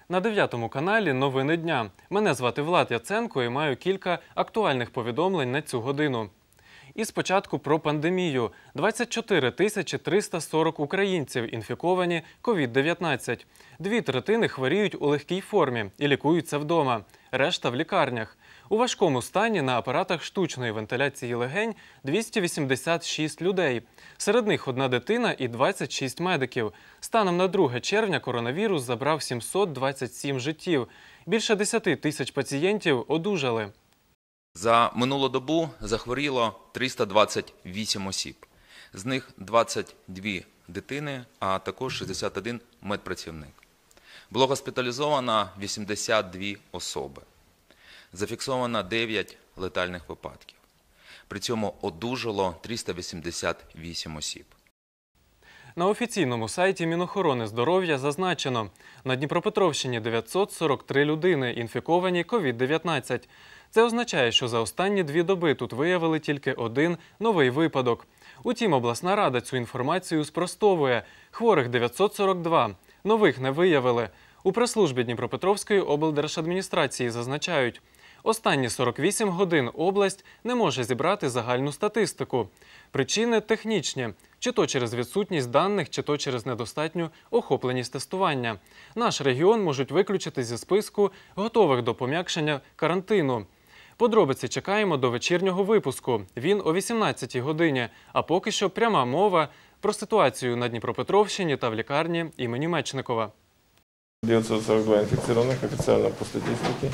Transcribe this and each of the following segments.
На 9 каналі «Новини дня». Мене звати Влад Яценко і маю кілька актуальних повідомлень на цю годину. І спочатку про пандемію. 24 340 українців інфіковані COVID-19. 2/3 хворіють у легкій формі і лікуються вдома. Решта в лікарнях. У важкому стані на апаратах штучної вентиляції легень 286 людей. Серед них 1 дитина і 26 медиків. Станом на 2 червня коронавірус забрав 727 життів. Більше 10 тисяч пацієнтів одужали. За минулу добу захворіло 328 осіб. З них 22 дитини, а також 61 медпрацівник. Було госпіталізовано 82 особи. Зафіксовано 9 летальних випадків. При цьому одужало 388 осіб. На офіційному сайті Мінохорони здоров'я зазначено, на Дніпропетровщині 943 людини інфіковані COVID-19. Це означає, що за останні 2 доби тут виявили тільки 1 новий випадок. Утім, обласна рада цю інформацію спростовує. Хворих 942, нових не виявили. У прес-службі Дніпропетровської облдержадміністрації зазначають, останні 48 годин область не може зібрати загальну статистику. Причини технічні – чи то через відсутність даних, чи то через недостатню охопленість тестування. Наш регіон можуть виключити зі списку готових до пом'якшення карантину. Подробиці чекаємо до вечірнього випуску. Він о 18-й годині, а поки що пряма мова про ситуацію на Дніпропетровщині та в лікарні імені Мечникова. 942 инфицированных официально по статистике,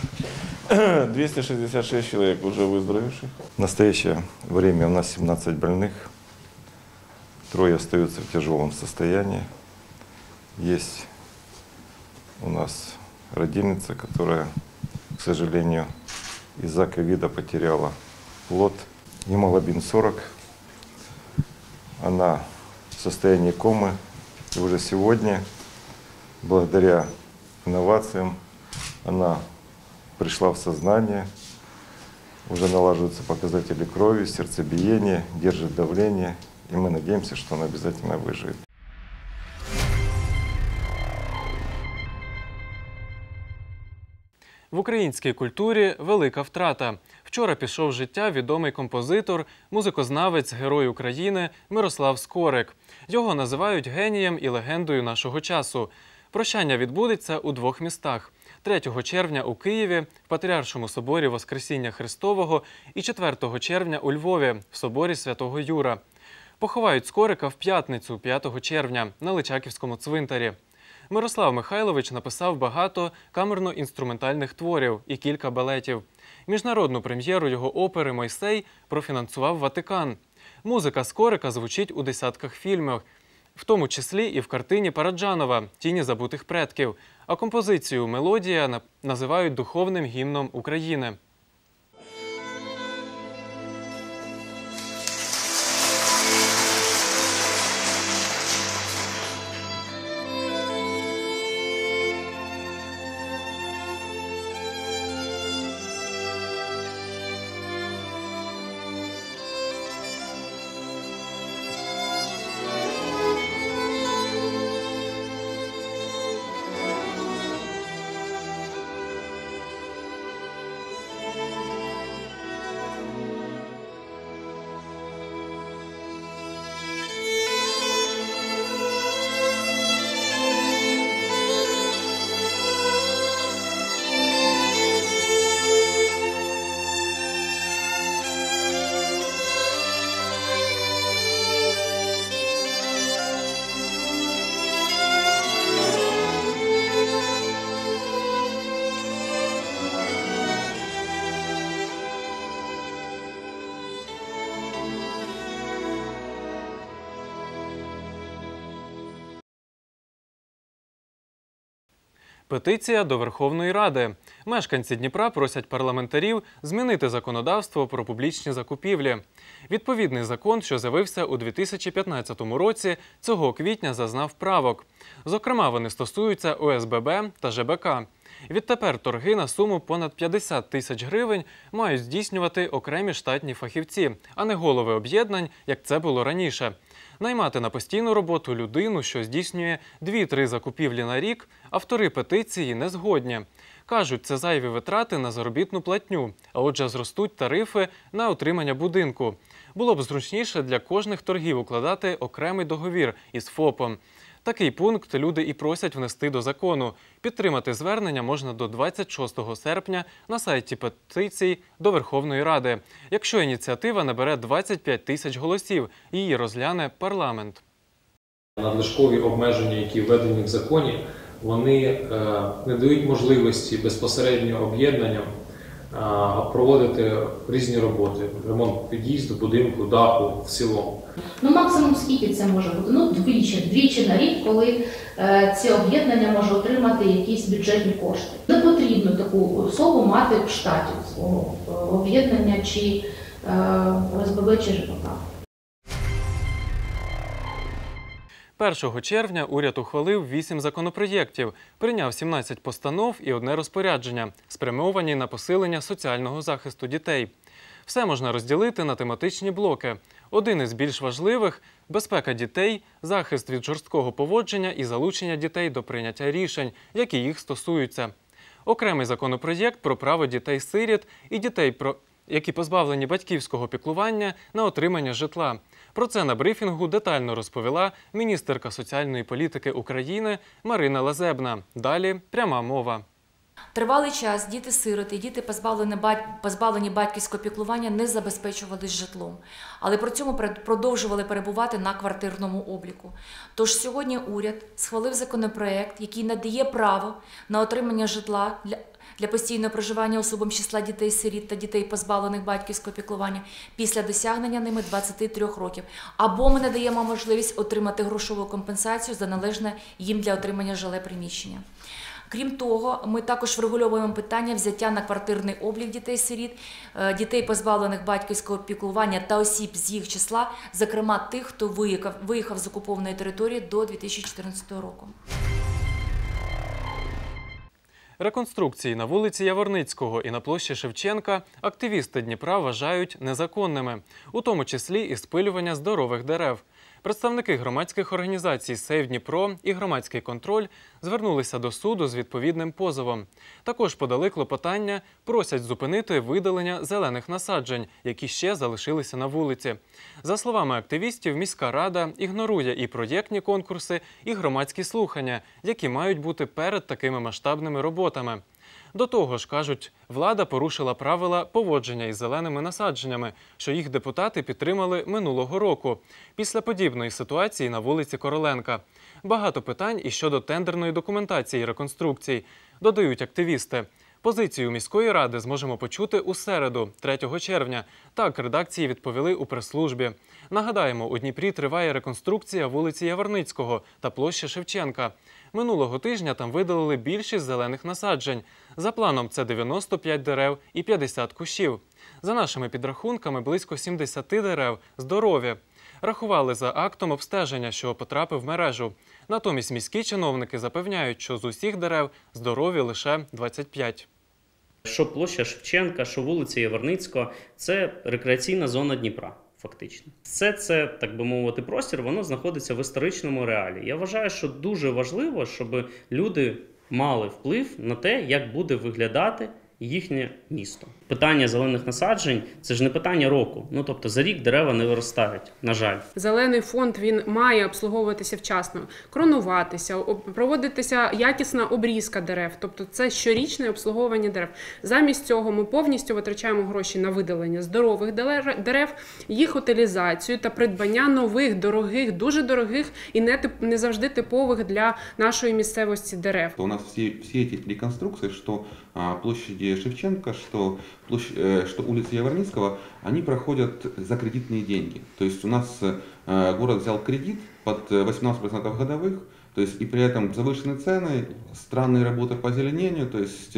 266 человек уже выздоровевших. В настоящее время у нас 17 больных, 3 остаются в тяжелом состоянии. Есть у нас родильница, которая, к сожалению, из-за ковида потеряла плод. Гемоглобин 40, она в состоянии комы, и уже сегодня, благодаря инновациям, она пришла в сознание, уже налаживаются показатели крови, сердцебиения, держит давление, и мы надеемся, что она обязательно выживет. В українській культурі велика втрата. Вчора пішов з життя відомий композитор, музикознавець, герой України Мирослав Скорик. Його називають генієм і легендою нашого часу. Прощання відбудеться у 2 містах – 3 червня у Києві в Патріаршому соборі Воскресіння Христового і 4 червня у Львові в соборі Святого Юра. Поховають Скорика в п'ятницю, 5 червня, на Личаківському цвинтарі. Мирослав Михайлович написав багато камерно-інструментальних творів і кілька балетів. Міжнародну прем'єру його опери «Мойсей» профінансував Ватикан. Музика Скорика звучить у десятках фільмів, в тому числі і в картині Параджанова «Тіні забутих предків», а композицію «Мелодія» називають духовним гімном України. Петиція до Верховної Ради. Мешканці Дніпра просять парламентарів змінити законодавство про публічні закупівлі. Відповідний закон, що з'явився у 2015 році, цього квітня зазнав правок. Зокрема, вони стосуються ОСББ та ЖБК. Відтепер торги на суму понад 50 тисяч гривень мають здійснювати окремі штатні фахівці, а не голови об'єднань, як це було раніше. Наймати на постійну роботу людину, що здійснює 2-3 закупівлі на рік, автори петиції не згодні. Кажуть, це зайві витрати на заробітну платню, а отже зростуть тарифи на утримання будинку. Було б зручніше для кожних торгів укладати окремий договір із ФОПом. Такий пункт люди і просять внести до закону. Підтримати звернення можна до 26 серпня на сайті петицій до Верховної Ради. Якщо ініціатива набере 25 тисяч голосів, її розгляне парламент. Надлишкові обмеження, які введені в законі, вони не дають можливості безпосередньо об'єднанням проводити різні роботи. Ремонт під'їзду, будинку, даху в цілому. Максимум скільки це може бути? Двічі на рік, коли це об'єднання може отримати якісь бюджетні кошти. Не потрібно таку особу мати в штаті свого об'єднання чи ОСББ чи ЖКХ. 1 червня уряд ухвалив 8 законопроєктів, прийняв 17 постанов і 1 розпорядження, спрямовані на посилення соціального захисту дітей. Все можна розділити на тематичні блоки. Один із більш важливих – безпека дітей, захист від жорсткого поводження і залучення дітей до прийняття рішень, які їх стосуються. Окремий законопроєкт про право дітей-сиріт і дітей, які позбавлені батьківського піклування, на отримання житла. Про це на брифінгу детально розповіла міністерка соціальної політики України Марина Лазебна. Далі пряма мова. Тривалий час діти-сироти, діти, позбавлені батьківського піклування, не забезпечувались житлом, але при цьому продовжували перебувати на квартирному обліку. Тож сьогодні уряд схвалив законопроект, який надає право на отримання житла для постійного проживання особам з числа дітей-сиріт та дітей, позбавлених батьківського піклування, після досягнення ними 23 років. Або ми надаємо можливість отримати грошову компенсацію за належне їм для отримання жиле приміщення. Крім того, ми також врегульовуємо питання взяття на квартирний облік дітей-сиріт, дітей, позбавлених батьківського піклування та осіб з їх числа, зокрема тих, хто виїхав з окупованої території до 2014 року. Реконструкції на вулиці Яворницького і на площі Шевченка активісти Дніпра вважають незаконними, у тому числі і спилювання здорових дерев. Представники громадських організацій «Сейв Дніпро» і «Громадський контроль» звернулися до суду з відповідним позовом. Також подали клопотання, просять зупинити видалення зелених насаджень, які ще залишилися на вулиці. За словами активістів, міська рада ігнорує і проєктні конкурси, і громадські слухання, які мають бути перед такими масштабними роботами. До того ж, кажуть, влада порушила правила поводження із зеленими насадженнями, що їх депутати підтримали минулого року, після подібної ситуації на вулиці Короленка. Багато питань і щодо тендерної документації реконструкцій, додають активісти. Позицію міської ради зможемо почути у середу, 3 червня. Так редакції відповіли у прес-службі. Нагадаємо, у Дніпрі триває реконструкція вулиці Яворницького та площі Шевченка. Минулого тижня там видалили більшість зелених насаджень. За планом це 95 дерев і 50 кущів. За нашими підрахунками, близько 70 дерев здорові. Рахували за актом обстеження, що потрапив в мережу. Натомість міські чиновники запевняють, що з усіх дерев здорові лише 25. Що площа Шевченка, що вулиця Яворницького – це рекреаційна зона Дніпра, фактично. Все це, так би мовити, простір, воно знаходиться в історичному реалі. Я вважаю, що дуже важливо, щоб люди мали вплив на те, як буде виглядати їхнє місто. Питання зелених насаджень – це ж не питання року. Тобто за рік дерева не виростають, на жаль. Зелений фонд, він має обслуговуватися вчасно, кронуватися, проводитися якісна обрізка дерев. Тобто це щорічне обслуговування дерев. Замість цього ми повністю витрачаємо гроші на видалення здорових дерев, їх утилізацію та придбання нових, дорогих, дуже дорогих і не завжди типових для нашої місцевості дерев. У нас всі ці реконструкції, що площади Шевченка, что улица Яворницкого, они проходят за кредитные деньги. То есть у нас город взял кредит под 18% годовых, то есть и при этом завышенные цены, странные работы по озеленению, то есть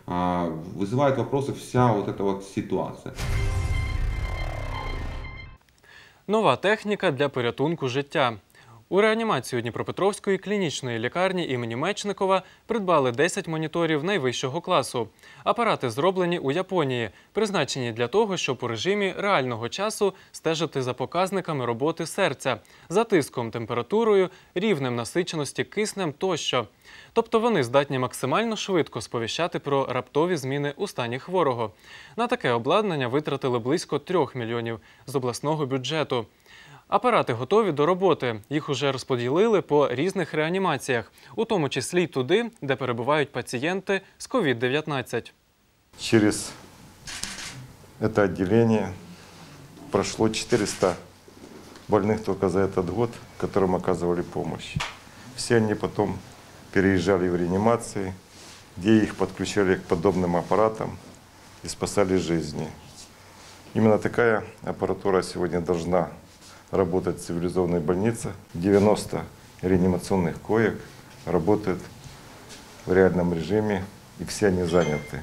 вызывает вопросы вся вот эта вот ситуация. Нова техніка для порятунку життя. У реанімацію Дніпропетровської клінічної лікарні імені Мечникова придбали 10 моніторів найвищого класу. Апарати зроблені у Японії, призначені для того, щоб у режимі реального часу стежити за показниками роботи серця, за тиском, температурою, рівнем насиченості киснем тощо. Тобто вони здатні максимально швидко сповіщати про раптові зміни у стані хворого. На таке обладнання витратили близько 3 мільйонів з обласного бюджету. Апарати готові до роботи. Їх уже розподілили по різних реанімаціях, у тому числі й туди, де перебувають пацієнти з COVID-19. Через это отделение прошло 400 больных только за этот год, которым оказывали помощь. Все они потом переезжали в реанимации, где их подключали к подобным аппаратам и спасали жизни. Именно такая аппаратура сегодня должна работать в цивилизованной больнице. 90 реанимационных коек работают в реальном режиме, и все они заняты.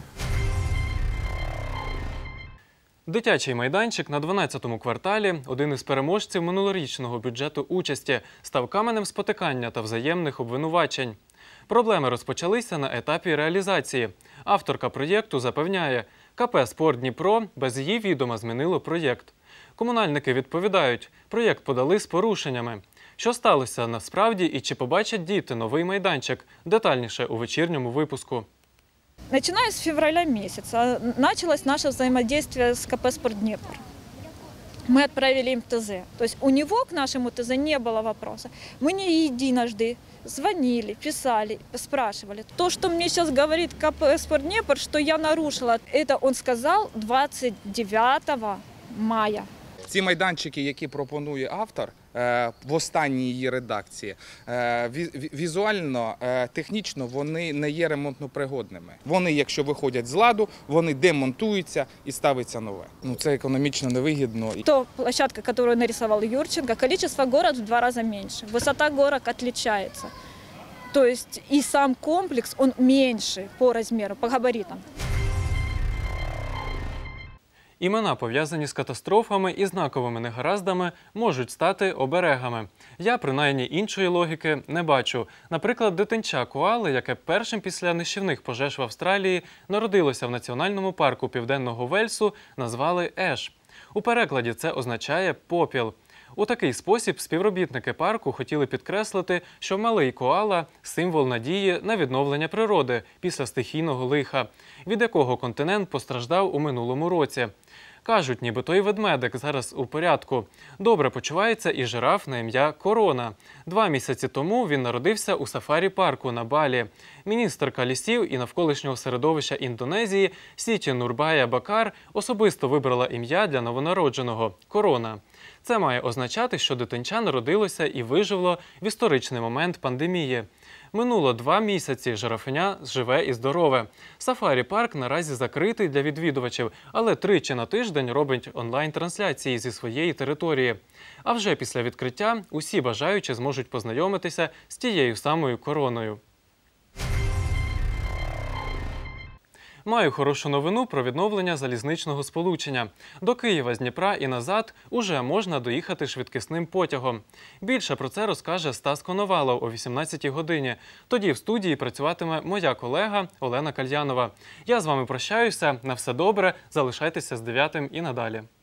Дитячий майданчик на 12-му кварталі, один із переможців минулорічного бюджету участі, став каменем спотикання та взаємних обвинувачень. Проблеми розпочалися на етапі реалізації. Авторка проєкту запевняє, КП «Спорт Дніпро» без її відома змінило проєкт. Комунальники відповідають, проєкт подали з порушеннями. Що сталося насправді і чи побачать діти новий майданчик? Детальніше у вечірньому випуску. Начиная с февраля месяца началось наше взаимодействие с КП «Спорт Днепр». Мы отправили им ТЗ. То есть у него к нашему ТЗ не было вопроса. Мы не единожды звонили, писали, спрашивали. То, что мне сейчас говорит КП «Спорт Днепр», что я нарушила, это он сказал 29 мая. Ці майданчики, які пропонує автор в останній її редакції, візуально, технічно вони не є ремонтно-пригодними. Вони, якщо виходять з ладу, вони демонтуються і ставиться нове. Це економічно невигідно. То площадка, которую нарисовал Юрченко, количество горок в 2 раза меньше. Высота горок отличается. То есть и сам комплекс, он меньше по размеру, по габаритам. Імена, пов'язані з катастрофами і знаковими негараздами, можуть стати оберегами. Я, принаймні, іншої логіки не бачу. Наприклад, дитинча коали, яке першим після нищівних пожеж в Австралії народилося в національному парку Південного Вельсу, назвали Еш. У перекладі це означає «попіл». У такий спосіб співробітники парку хотіли підкреслити, що малий коала – символ надії на відновлення природи після стихійного лиха, від якого континент постраждав у минулому році. Кажуть, ніби той ведмедик зараз у порядку. Добре почувається і жираф на ім'я Корона. 2 місяці тому він народився у сафарі-парку на Балі. Міністерка лісів і навколишнього середовища Індонезії Сіті Нурбая Бакар особисто вибрала ім'я для новонародженого – Корона. Це має означати, що дитинча народилося і виживло в історичний момент пандемії. Минуло 2 місяці, жирафеня живе і здорове. Сафарі-парк наразі закритий для відвідувачів, але 3 на тиждень робить онлайн-трансляції зі своєї території. А вже після відкриття усі бажаючі зможуть познайомитися з тією самою короною. Маю хорошу новину про відновлення залізничного сполучення. До Києва з Дніпра і назад уже можна доїхати швидкісним потягом. Більше про це розкаже Стас Коновалов о 18-й годині. Тоді в студії працюватиме моя колега Олена Кальянова. Я з вами прощаюся. На все добре. Залишайтеся з 9 і надалі.